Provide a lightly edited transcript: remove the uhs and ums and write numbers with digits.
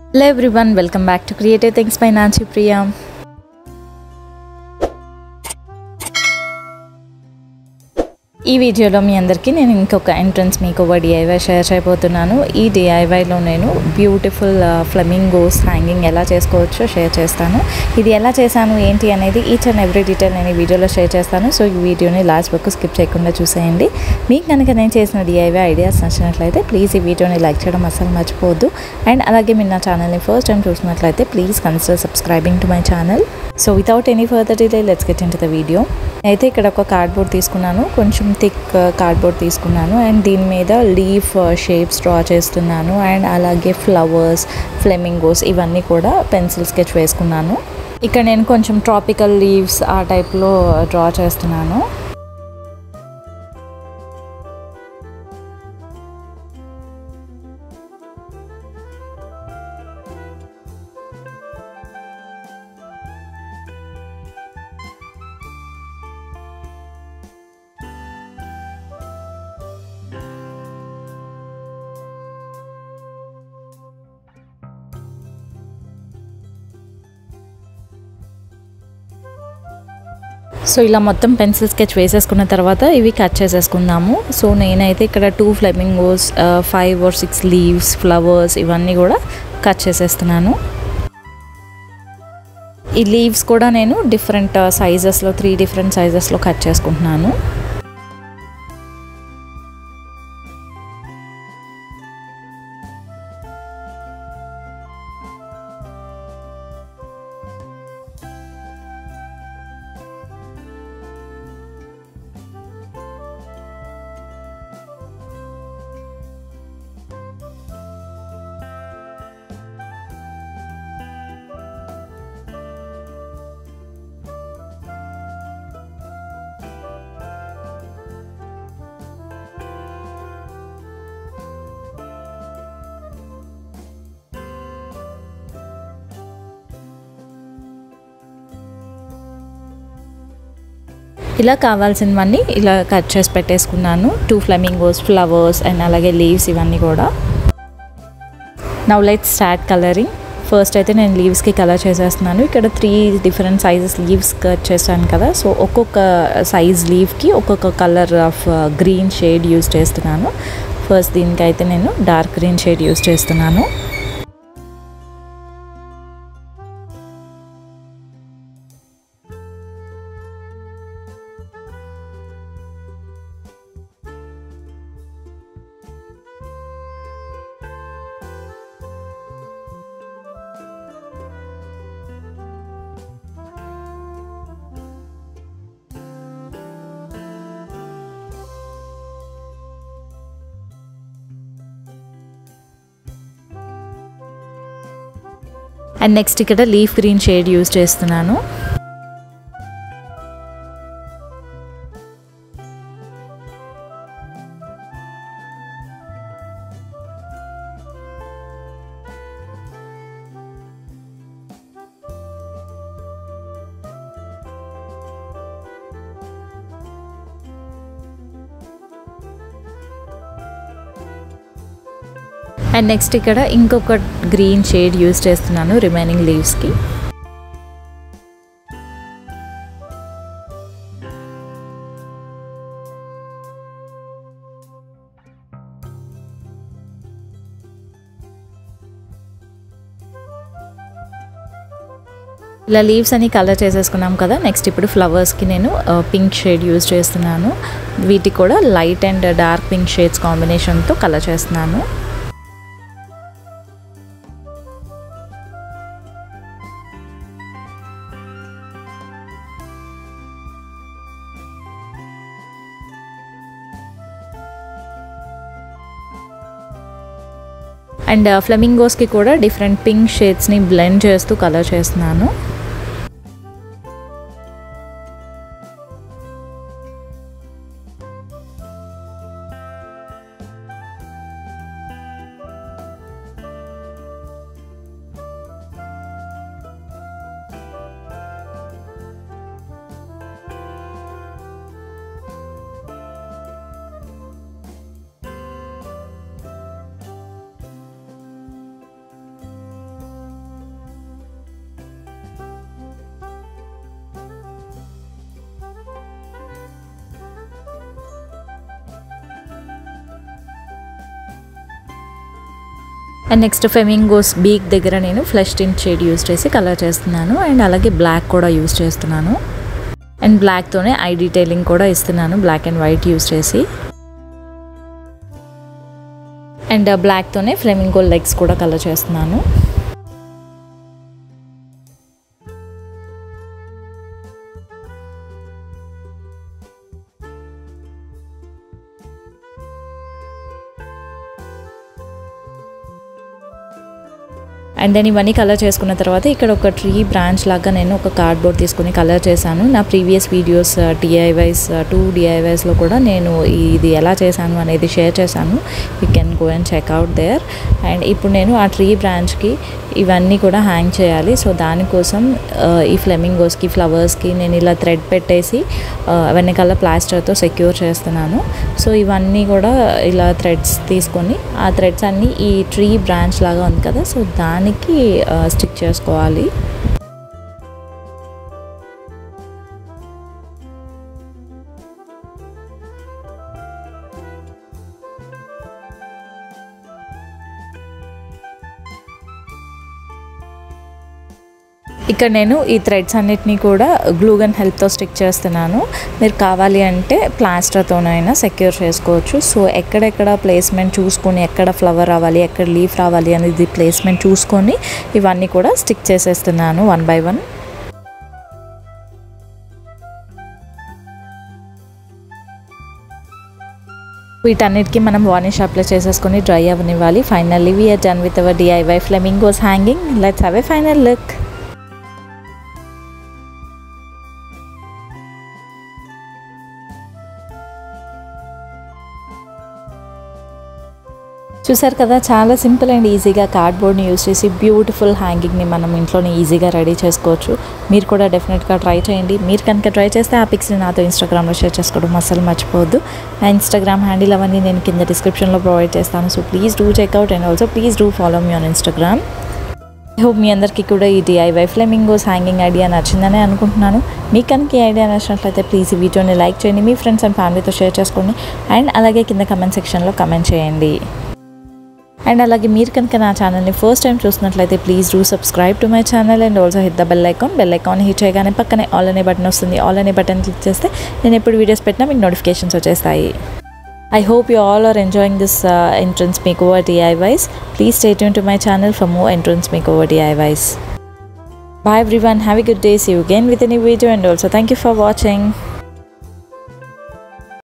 Hello everyone, welcome back to Creative Things by Nancy Priya. ఈ వీడియోలో మీ అందరికీ నేను ఇంకొక ఎంట్రన్స్ మేకోవర్ DIY షేర్ చేయబోతున్నాను. ఈ DIYలో నేను బ్యూటిఫుల్ ఫ్లెమింగోస్ హ్యాంగింగ్ ఎలా చేసుకోవచ్చో షేర్ చేస్తాను. ఇది ఎలా చేశాను ఏంటి అనేది ఈచ్ అండ్ ఎవ్రీ డీటెయిల్ నేను ఈ వీడియోలో షేర్ చేస్తాను. సో ఈ వీడియోని లాస్ట్ వరకు స్కిప్ చేయకుండా చూసేయండి. మీకు కనుక నేను చేసిన DIY ఐడియాస్ నచ్చినట్లయితే ప్లీజ్ ఈ వీడియోని లైక్ చేయడం అసలు మర్చిపోవద్దు. అండ్ అలాగే మీరు నా ఛానల్ని ఫస్ట్ టైం చూసినట్లయితే please consider subscribing to my channel. So without any further delay let's get into the video. అయితే ఇక్కడ ఒక కార్డ్బోర్డ్ తీసుకున్నాను, కొంచెం థిక్ కార్డ్బోర్డ్ తీసుకున్నాను అండ్ దీని మీద లీఫ్ షేప్స్ డ్రా చేస్తున్నాను అండ్ అలాగే ఫ్లవర్స్, ఫ్లెమింగోస్ ఇవన్నీ కూడా పెన్సిల్ స్కెచ్ వేసుకున్నాను. ఇక్కడ నేను కొంచెం ట్రాపికల్ లీవ్స్ ఆ టైప్లో డ్రా చేస్తున్నాను. సో ఇలా మొత్తం పెన్సిల్ స్కెచ్ వేసేసుకున్న తర్వాత ఇవి కట్ చేసేసుకుందాము. సో నేనైతే ఇక్కడ 2 ఫ్లెమింగోస్, 5 or 6 లీవ్స్, ఫ్లవర్స్ ఇవన్నీ కూడా కట్ చేసేస్తున్నాను. ఈ లీవ్స్ కూడా నేను డిఫరెంట్ సైజెస్లో 3 డిఫరెంట్ సైజెస్లో కట్ చేసుకుంటున్నాను. ఇలా కావాల్సినవన్నీ ఇలా కట్ చేసి పెట్టేసుకున్నాను. 2 ఫ్లెమింగోస్, ఫ్లవర్స్ అండ్ అలాగే లీవ్స్ ఇవన్నీ కూడా. Now let's start colouring. First అయితే నేను లీవ్స్కి కలర్ చేసేస్తున్నాను. ఇక్కడ 3 డిఫరెంట్ సైజెస్ లీవ్స్ కట్ చేశాను కదా, సో ఒక్కొక్క సైజ్ లీవ్కి ఒక్కొక్క colour of green shade use చేస్తున్నాను. ఫస్ట్ దీనికైతే నేను డార్క్ గ్రీన్ షేడ్ యూజ్ చేస్తున్నాను. అండ్ నెక్స్ట్ ఇక్కడ లీఫ్ గ్రీన్ షేడ్ యూజ్ చేస్తున్నాను. అండ్ నెక్స్ట్ ఇక్కడ ఇంకొక గ్రీన్ షేడ్ యూజ్ చేస్తున్నాను రిమైనింగ్ లీవ్స్కి. ఇలా లీవ్స్ అని కలర్ చేసేసుకున్నాం కదా. నెక్స్ట్ ఇప్పుడు ఫ్లవర్స్కి నేను పింక్ షేడ్ యూజ్ చేస్తున్నాను. వీటికి కూడా light and dark pink shades కాంబినేషన్తో కలర్ చేస్తున్నాను. అండ్ ఫ్లెమింగోస్కి కూడా డిఫరెంట్ పింక్ షేడ్స్ని బ్లెండ్ చేస్తూ కలర్ చేస్తున్నాను. అండ్ నెక్స్ట్ ఫ్లెమింగోస్ బీక్ దగ్గర నేను ఫ్లష్ టింట్ షేడ్ యూస్ చేసి కలర్ చేస్తున్నాను. అండ్ అలాగే బ్లాక్ కూడా యూస్ చేస్తున్నాను. అండ్ బ్లాక్తోనే ఐ డీటెయిలింగ్ కూడా ఇస్తున్నాను, బ్లాక్ అండ్ వైట్ యూస్ చేసి. అండ్ బ్లాక్తోనే ఫ్లెమింగో లెగ్స్ కూడా కలర్ చేస్తున్నాను. అండ్ దెన్ ఇవన్నీ కలర్ చేసుకున్న తర్వాత ఇక్కడ ఒక ట్రీ బ్రాంచ్ లాగా నేను ఒక కార్డ్బోర్డ్ తీసుకుని కలర్ చేశాను. నా ప్రీవియస్ వీడియోస్ DIYs 2 DIYsలో కూడా నేను ఇది ఎలా చేశాను అనేది షేర్ చేశాను. You can go and check out there. And ఇప్పుడు నేను ఆ ట్రీ బ్రాంచ్కి ఇవన్నీ కూడా హ్యాంగ్ చేయాలి. సో దానికోసం ఈ ఫ్లెమింగోస్కి ఫ్లవర్స్కి నేను ఇలా థ్రెడ్ పెట్టేసి వెనకాల ప్లాస్టర్తో సెక్యూర్ చేస్తున్నాను. సో ఇవన్నీ కూడా ఇలా థ్రెడ్స్ తీసుకొని ఆ థ్రెడ్స్ అన్నీ ఈ ట్రీ బ్రాంచ్ లాగా ఉంది కదా, సో దానికి స్టిక్ చేసుకోవాలి. ఇక్కడ నేను ఈ థ్రెడ్స్ అన్నిటినీ కూడా గ్లూ గన్ హెల్ప్తో స్టిక్ చేస్తున్నాను. మీరు కావాలి అంటే ప్లాస్టర్తోనైనా సెక్యూర్ చేసుకోవచ్చు. సో ఎక్కడెక్కడ ప్లేస్మెంట్ చూసుకొని, ఎక్కడ ఫ్లవర్ రావాలి, ఎక్కడ లీఫ్ రావాలి అనేది ప్లేస్మెంట్ చూసుకొని ఇవన్నీ కూడా స్టిక్ చేసేస్తున్నాను 1 by 1. వీటన్నిటికీ మనం వార్నిష్ అప్లై చేసేసుకొని డ్రై అవ్వనివ్వాలి. Finally we are done with our DIY flamingos hanging. Let's have a final look. చూసారు కదా, చాలా సింపుల్ అండ్ ఈజీగా కార్డ్బోర్డ్ని యూస్ చేసి బ్యూటిఫుల్ హ్యాంగింగ్ని మనం ఇంట్లోనే ఈజీగా రెడీ చేసుకోవచ్చు. మీరు కూడా డెఫినెట్గా ట్రై చేయండి. మీరు కనుక ట్రై చేస్తే ఆ పిక్స్ని నాతో ఇన్స్టాగ్రామ్లో షేర్ చేసుకోవడం అసలు మర్చిపోవద్దు. నా ఇన్స్టాగ్రామ్ హ్యాండిల్ అవన్నీ నేను కింద డిస్క్రిప్షన్లో ప్రొవైడ్ చేస్తాను. So please do check out and also please do follow me on Instagram. I hope మీ అందరికీ కూడా ఈ DIY ఫ్లెమింగోస్ హ్యాంగింగ్ ఐడియా నచ్చిందని అనుకుంటున్నాను. మీకు కనుక ఈ ఐడియా నచ్చినట్లయితే ప్లీజ్ ఈ వీడియోని లైక్ చేయండి, మీ ఫ్రెండ్స్ అండ్ ఫ్యామిలీతో షేర్ చేసుకోండి. అండ్ అలాగే కింద కమెంట్ సెక్షన్లో కమెంట్ చేయండి. అండ్ అలాగే మీరు కనుక నా ఛానల్ని ఫస్ట్ టైం చూసినట్లయితే please do subscribe to my channel and also hit the bell icon hit చేయగానే పక్కనే ఆల్ అనే బటన్ వస్తుంది. ఆల్ అనే బటన్ క్లిక్ చేస్తే నేను ఎప్పుడు వీడియోస్ పెట్టినా మీకు నోటిఫికేషన్స్ వచ్చేస్తాయి. I hope you all are enjoying this entrance makeover DIYs. Please stay tuned to my channel for more entrance makeover DIYs. Bye everyone, have a good day. See you again with a new video and also thank you for watching.